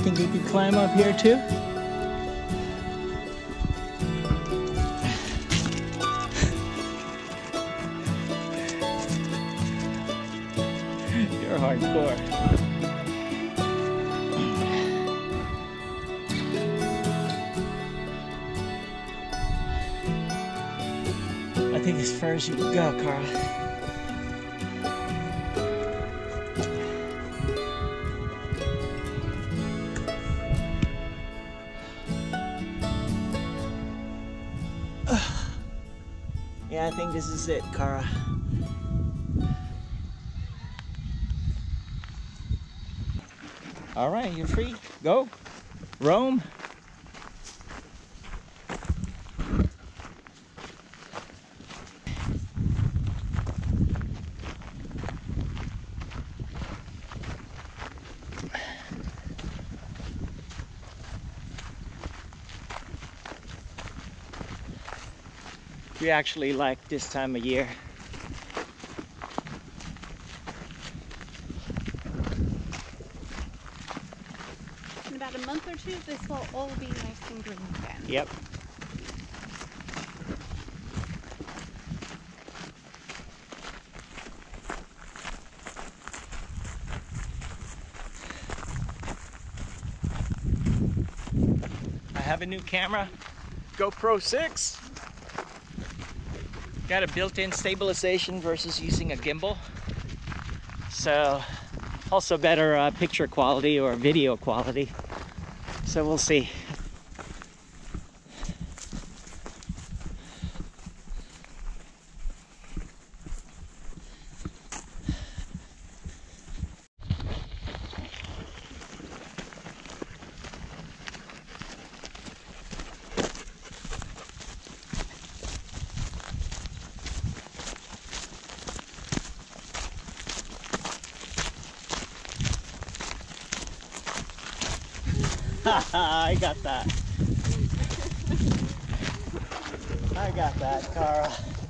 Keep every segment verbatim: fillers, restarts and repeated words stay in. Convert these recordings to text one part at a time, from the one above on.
think you could climb up here too? You're hardcore. I think as far as you can go, Carl. Yeah, I think this is it, Cara. All right, you're free. Go. Roam. We actually like this time of year. In about a month or two, this will all be nice and green again. Yep. I have a new camera, GoPro six. Got a built-in stabilization versus using a gimbal. So also better uh, picture quality or video quality. So we'll see. I got that. I got that, Cara.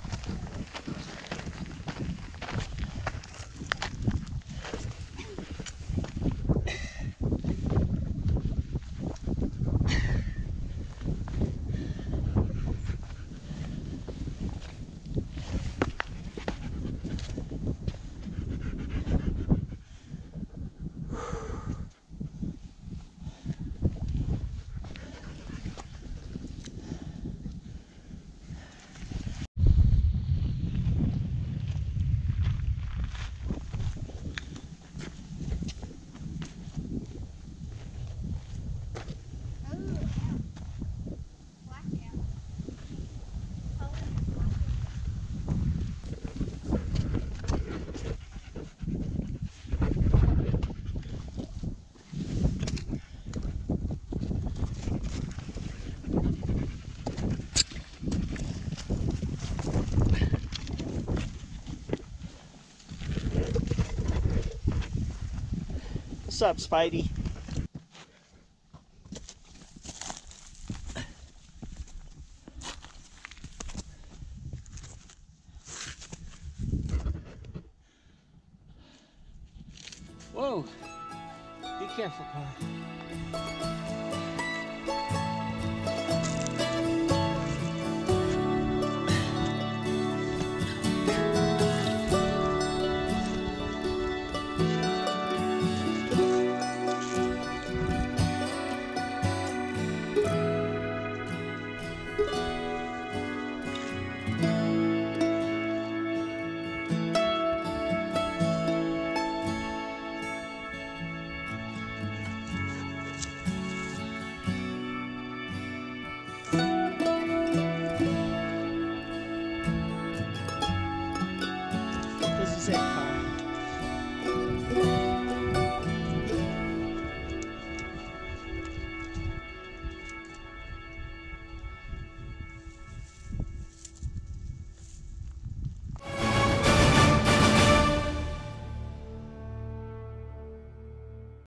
What's up, Spidey? Whoa! Be careful, Cara.